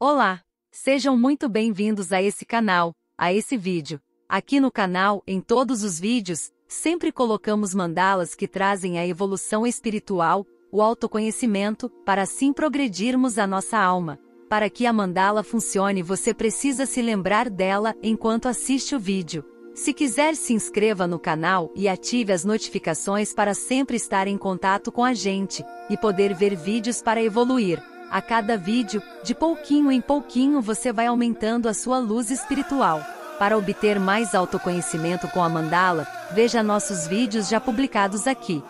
Olá! Sejam muito bem-vindos a esse canal, a esse vídeo. Aqui no canal, em todos os vídeos, sempre colocamos mandalas que trazem a evolução espiritual, o autoconhecimento, para assim progredirmos a nossa alma. Para que a mandala funcione, você precisa se lembrar dela enquanto assiste o vídeo. Se quiser, se inscreva no canal e ative as notificações para sempre estar em contato com a gente e poder ver vídeos para evoluir. A cada vídeo, de pouquinho em pouquinho você vai aumentando a sua luz espiritual. Para obter mais autoconhecimento com a mandala, veja nossos vídeos já publicados aqui.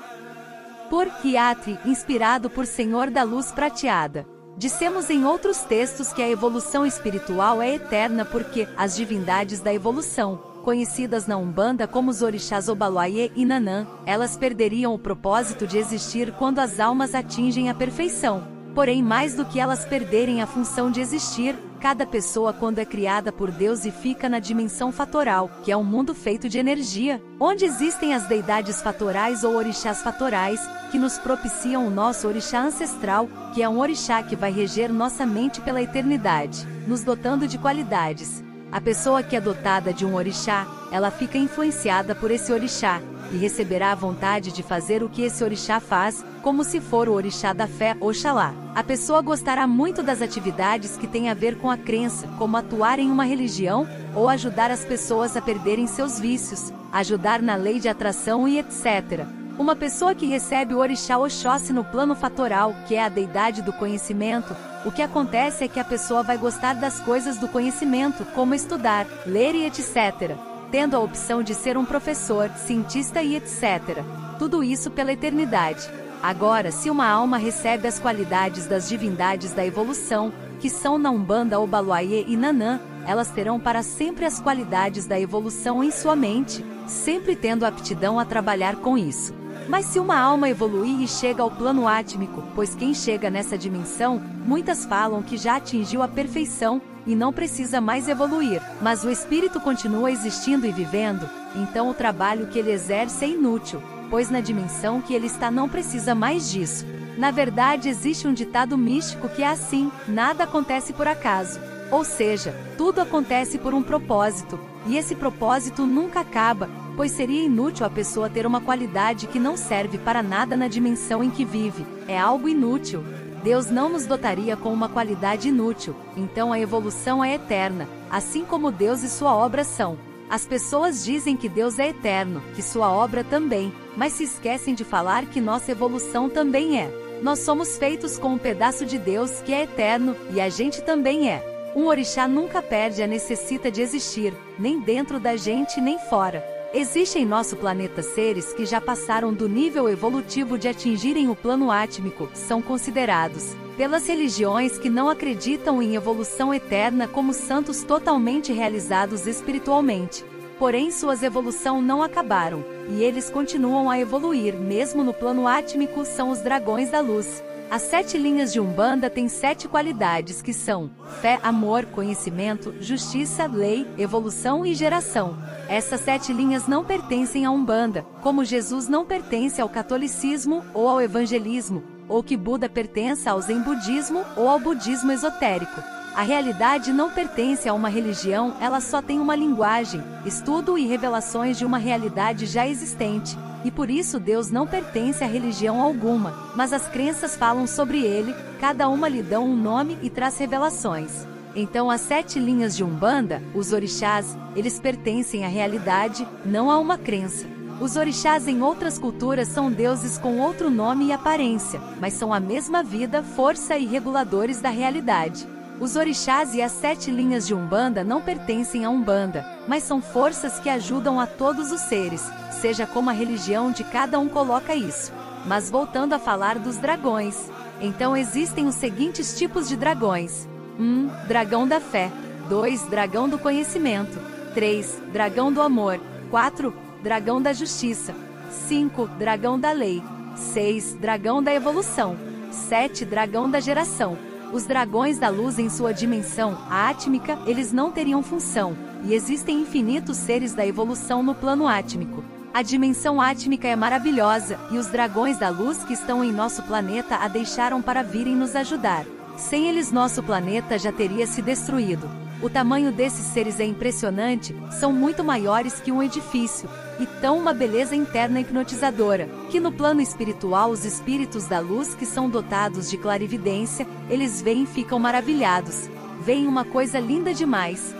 Por Kyatri, inspirado por Senhor da Luz Prateada. Dissemos em outros textos que a evolução espiritual é eterna porque as divindades da evolução, conhecidas na Umbanda como os orixás Obaloaiê e Nanã, elas perderiam o propósito de existir quando as almas atingem a perfeição. Porém, mais do que elas perderem a função de existir, cada pessoa quando é criada por Deus e fica na dimensão fatoral, que é um mundo feito de energia, onde existem as deidades fatorais ou orixás fatorais, que nos propiciam o nosso orixá ancestral, que é um orixá que vai reger nossa mente pela eternidade, nos dotando de qualidades. A pessoa que é dotada de um orixá, ela fica influenciada por esse orixá, e receberá a vontade de fazer o que esse orixá faz, como se for o orixá da fé, Oxalá. A pessoa gostará muito das atividades que têm a ver com a crença, como atuar em uma religião, ou ajudar as pessoas a perderem seus vícios, ajudar na lei de atração e etc. Uma pessoa que recebe o orixá Oxóssi no plano fatoral, que é a deidade do conhecimento, o que acontece é que a pessoa vai gostar das coisas do conhecimento, como estudar, ler e etc., tendo a opção de ser um professor, cientista e etc. Tudo isso pela eternidade. Agora, se uma alma recebe as qualidades das divindades da evolução, que são na Umbanda Obaloaiê e Nanã, elas terão para sempre as qualidades da evolução em sua mente, sempre tendo aptidão a trabalhar com isso. Mas se uma alma evoluir e chega ao plano átmico, pois quem chega nessa dimensão, muitas falam que já atingiu a perfeição, e não precisa mais evoluir, mas o espírito continua existindo e vivendo, então o trabalho que ele exerce é inútil, pois na dimensão que ele está não precisa mais disso. Na verdade, existe um ditado místico que é assim: nada acontece por acaso. Ou seja, tudo acontece por um propósito, e esse propósito nunca acaba, pois seria inútil a pessoa ter uma qualidade que não serve para nada na dimensão em que vive, é algo inútil. Deus não nos dotaria com uma qualidade inútil, então a evolução é eterna, assim como Deus e sua obra são. As pessoas dizem que Deus é eterno, que sua obra também, mas se esquecem de falar que nossa evolução também é. Nós somos feitos com um pedaço de Deus que é eterno, e a gente também é. Um orixá nunca perde a necessita de existir, nem dentro da gente nem fora. Existem em nosso planeta seres que já passaram do nível evolutivo de atingirem o plano átmico, são considerados, pelas religiões que não acreditam em evolução eterna, como santos totalmente realizados espiritualmente. Porém, suas evoluções não acabaram, e eles continuam a evoluir, mesmo no plano átmico, são os dragões da luz. As 7 linhas de Umbanda têm 7 qualidades que são fé, amor, conhecimento, justiça, lei, evolução e geração. Essas 7 linhas não pertencem à Umbanda, como Jesus não pertence ao catolicismo ou ao evangelismo, ou que Buda pertença ao Zen budismo ou ao budismo esotérico. A realidade não pertence a uma religião, ela só tem uma linguagem, estudo e revelações de uma realidade já existente. E por isso Deus não pertence a religião alguma, mas as crenças falam sobre ele, cada uma lhe dão um nome e traz revelações. Então as 7 linhas de Umbanda, os orixás, eles pertencem à realidade, não a uma crença. Os orixás em outras culturas são deuses com outro nome e aparência, mas são a mesma vida, força e reguladores da realidade. Os orixás e as 7 linhas de Umbanda não pertencem à Umbanda, mas são forças que ajudam a todos os seres, seja como a religião de cada um coloca isso. Mas voltando a falar dos dragões, então existem os seguintes tipos de dragões. 1. Dragão da fé. 2. Dragão do conhecimento. 3. Dragão do amor. 4. Dragão da justiça. 5. Dragão da lei. 6. Dragão da evolução. 7. Dragão da geração. Os dragões da luz em sua dimensão, a átmica, eles não teriam função, e existem infinitos seres da evolução no plano átmico. A dimensão átmica é maravilhosa, e os dragões da luz que estão em nosso planeta a deixaram para virem nos ajudar. Sem eles nosso planeta já teria se destruído. O tamanho desses seres é impressionante, são muito maiores que um edifício, e tão uma beleza interna hipnotizadora, que no plano espiritual os espíritos da luz que são dotados de clarividência, eles veem e ficam maravilhados. Veem uma coisa linda demais.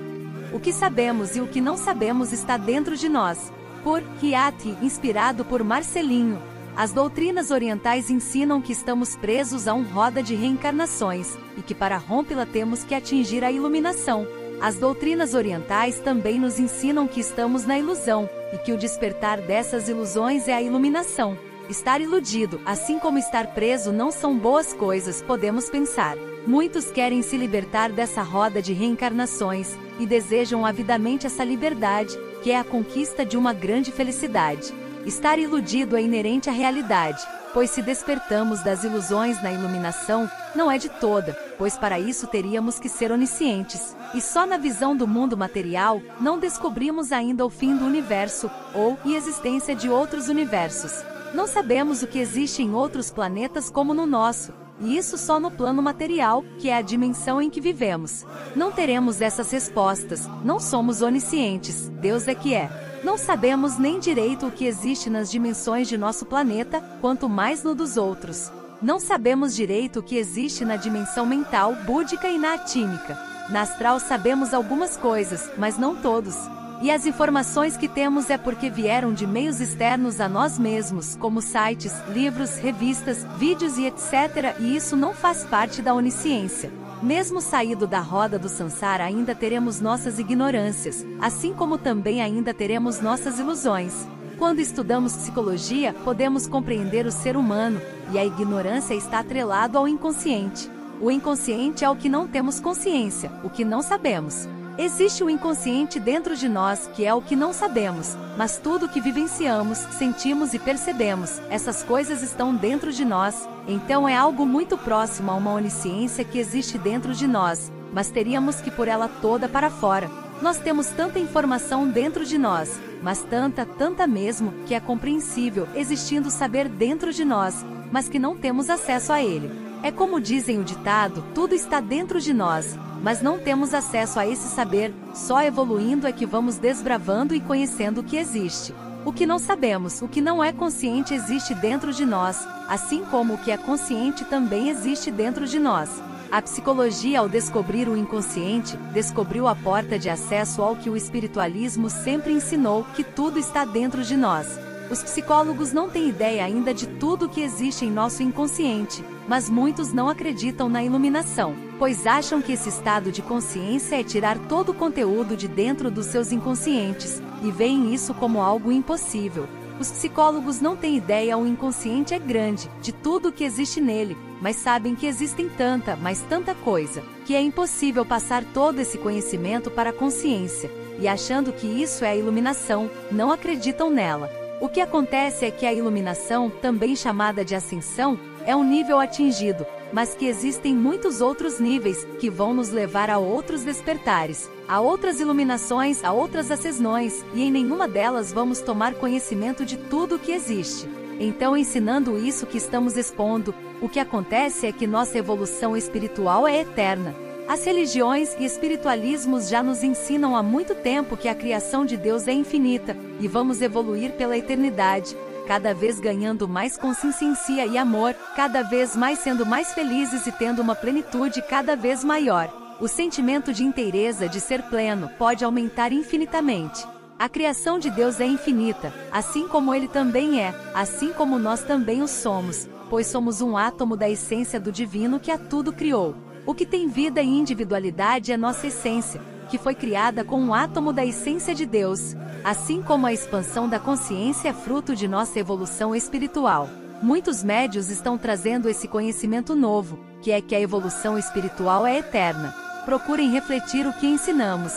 O que sabemos e o que não sabemos está dentro de nós. Por Hiati, inspirado por Marcelinho. As doutrinas orientais ensinam que estamos presos a uma roda de reencarnações, e que para rompê-la temos que atingir a iluminação. As doutrinas orientais também nos ensinam que estamos na ilusão, e que o despertar dessas ilusões é a iluminação. Estar iludido, assim como estar preso, não são boas coisas, podemos pensar. Muitos querem se libertar dessa roda de reencarnações, e desejam avidamente essa liberdade, que é a conquista de uma grande felicidade. Estar iludido é inerente à realidade, pois se despertamos das ilusões na iluminação, não é de toda, pois para isso teríamos que ser oniscientes. E só na visão do mundo material, não descobrimos ainda o fim do universo, ou a existência de outros universos. Não sabemos o que existe em outros planetas como no nosso, e isso só no plano material, que é a dimensão em que vivemos. Não teremos essas respostas, não somos oniscientes, Deus é que é. Não sabemos nem direito o que existe nas dimensões de nosso planeta, quanto mais no dos outros. Não sabemos direito o que existe na dimensão mental, búdica e na atímica. Na astral sabemos algumas coisas, mas não todos. E as informações que temos é porque vieram de meios externos a nós mesmos, como sites, livros, revistas, vídeos e etc. E isso não faz parte da onisciência. Mesmo saído da roda do Sansara ainda teremos nossas ignorâncias, assim como também ainda teremos nossas ilusões. Quando estudamos psicologia, podemos compreender o ser humano, e a ignorância está atrelado ao inconsciente. O inconsciente é o que não temos consciência, o que não sabemos. Existe o inconsciente dentro de nós, que é o que não sabemos, mas tudo que vivenciamos, sentimos e percebemos, essas coisas estão dentro de nós, então é algo muito próximo a uma onisciência que existe dentro de nós, mas teríamos que pôr ela toda para fora. Nós temos tanta informação dentro de nós, mas tanta mesmo, que é compreensível, existindo saber dentro de nós, mas que não temos acesso a ele. É como dizem o ditado, tudo está dentro de nós, mas não temos acesso a esse saber, só evoluindo é que vamos desbravando e conhecendo o que existe. O que não sabemos, o que não é consciente existe dentro de nós, assim como o que é consciente também existe dentro de nós. A psicologia, ao descobrir o inconsciente, descobriu a porta de acesso ao que o espiritualismo sempre ensinou, que tudo está dentro de nós. Os psicólogos não têm ideia ainda de tudo que existe em nosso inconsciente, mas muitos não acreditam na iluminação, pois acham que esse estado de consciência é tirar todo o conteúdo de dentro dos seus inconscientes, e veem isso como algo impossível. Os psicólogos não têm ideia, o inconsciente é grande, de tudo que existe nele, mas sabem que existem tanta coisa, que é impossível passar todo esse conhecimento para a consciência, e achando que isso é a iluminação, não acreditam nela. O que acontece é que a iluminação, também chamada de ascensão, é um nível atingido, mas que existem muitos outros níveis, que vão nos levar a outros despertares, a outras iluminações, a outras ascensões, e em nenhuma delas vamos tomar conhecimento de tudo o que existe. Então, ensinando isso que estamos expondo, o que acontece é que nossa evolução espiritual é eterna. As religiões e espiritualismos já nos ensinam há muito tempo que a criação de Deus é infinita, e vamos evoluir pela eternidade, cada vez ganhando mais consciência e amor, cada vez mais sendo mais felizes e tendo uma plenitude cada vez maior. O sentimento de inteireza, de ser pleno, pode aumentar infinitamente. A criação de Deus é infinita, assim como Ele também é, assim como nós também o somos, pois somos um átomo da essência do divino que a tudo criou. O que tem vida e individualidade é nossa essência, que foi criada com um átomo da essência de Deus, assim como a expansão da consciência é fruto de nossa evolução espiritual. Muitos médios estão trazendo esse conhecimento novo, que é que a evolução espiritual é eterna. Procurem refletir o que ensinamos.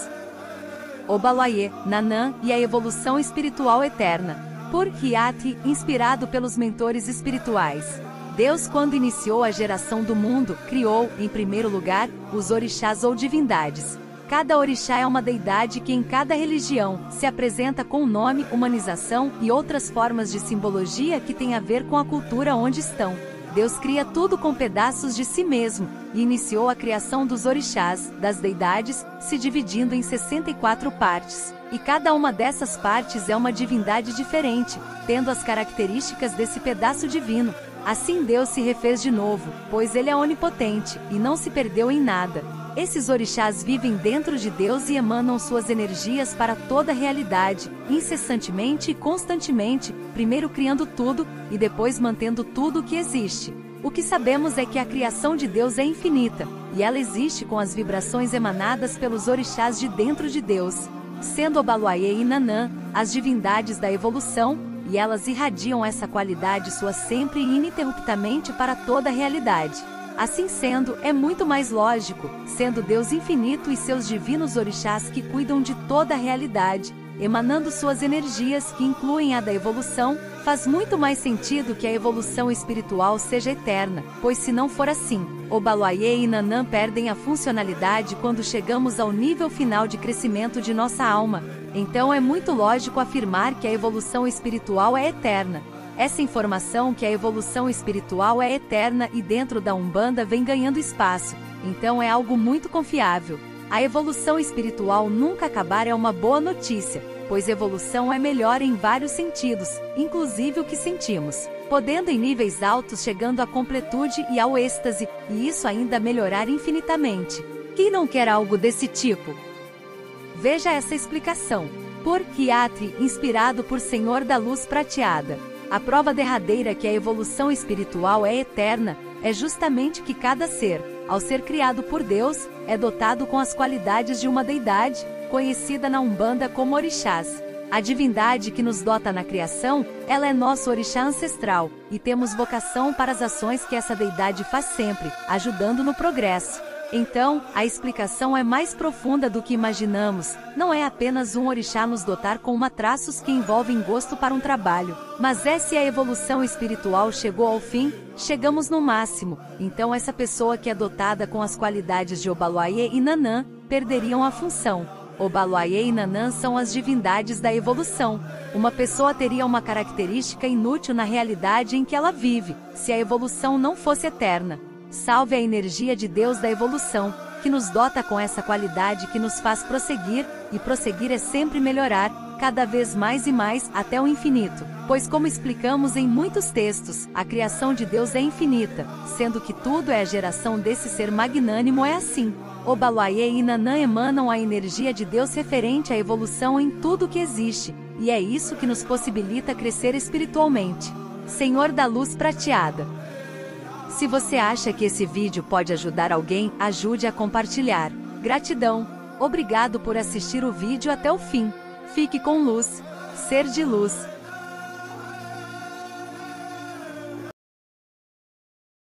Obaloye, Nanã e a evolução espiritual eterna. Por Hiati, inspirado pelos mentores espirituais. Deus, quando iniciou a geração do mundo, criou, em primeiro lugar, os orixás ou divindades. Cada orixá é uma deidade que em cada religião se apresenta com nome, humanização e outras formas de simbologia que têm a ver com a cultura onde estão. Deus cria tudo com pedaços de si mesmo, e iniciou a criação dos orixás, das deidades, se dividindo em 64 partes. E cada uma dessas partes é uma divindade diferente, tendo as características desse pedaço divino. Assim Deus se refez de novo, pois Ele é onipotente, e não se perdeu em nada. Esses orixás vivem dentro de Deus e emanam suas energias para toda a realidade, incessantemente e constantemente, primeiro criando tudo, e depois mantendo tudo o que existe. O que sabemos é que a criação de Deus é infinita, e ela existe com as vibrações emanadas pelos orixás de dentro de Deus, sendo Obaluayê e Nanã, as divindades da evolução, e elas irradiam essa qualidade sua sempre e ininterruptamente para toda a realidade. Assim sendo, é muito mais lógico, sendo Deus infinito e seus divinos orixás que cuidam de toda a realidade, emanando suas energias que incluem a da evolução, faz muito mais sentido que a evolução espiritual seja eterna, pois se não for assim, Obaluayê e Nanã perdem a funcionalidade quando chegamos ao nível final de crescimento de nossa alma. Então é muito lógico afirmar que a evolução espiritual é eterna. Essa informação que a evolução espiritual é eterna e dentro da Umbanda vem ganhando espaço, então é algo muito confiável. A evolução espiritual nunca acabar é uma boa notícia, pois evolução é melhor em vários sentidos, inclusive o que sentimos, podendo em níveis altos chegando à completude e ao êxtase, e isso ainda melhorar infinitamente. Quem não quer algo desse tipo? Veja essa explicação. Por Kiatri, inspirado por Senhor da Luz Prateada. A prova derradeira que a evolução espiritual é eterna, é justamente que cada ser, ao ser criado por Deus, é dotado com as qualidades de uma deidade, conhecida na Umbanda como orixás. A divindade que nos dota na criação, ela é nosso orixá ancestral, e temos vocação para as ações que essa deidade faz sempre, ajudando no progresso. Então, a explicação é mais profunda do que imaginamos, não é apenas um orixá nos dotar com traços que envolvem gosto para um trabalho, mas se a evolução espiritual chegou ao fim, chegamos no máximo, então essa pessoa que é dotada com as qualidades de Obaluayê e Nanã, perderiam a função. Obaluayê e Nanã são as divindades da evolução. Uma pessoa teria uma característica inútil na realidade em que ela vive, se a evolução não fosse eterna. Salve a energia de Deus da evolução, que nos dota com essa qualidade que nos faz prosseguir, e prosseguir é sempre melhorar, cada vez mais e mais, até o infinito. Pois como explicamos em muitos textos, a criação de Deus é infinita, sendo que tudo é a geração desse ser magnânimo é assim. Obaluayê e Nanã emanam a energia de Deus referente à evolução em tudo que existe, e é isso que nos possibilita crescer espiritualmente. Senhor da Luz Prateada. Se você acha que esse vídeo pode ajudar alguém, ajude a compartilhar. Gratidão! Obrigado por assistir o vídeo até o fim. Fique com luz. Ser de luz.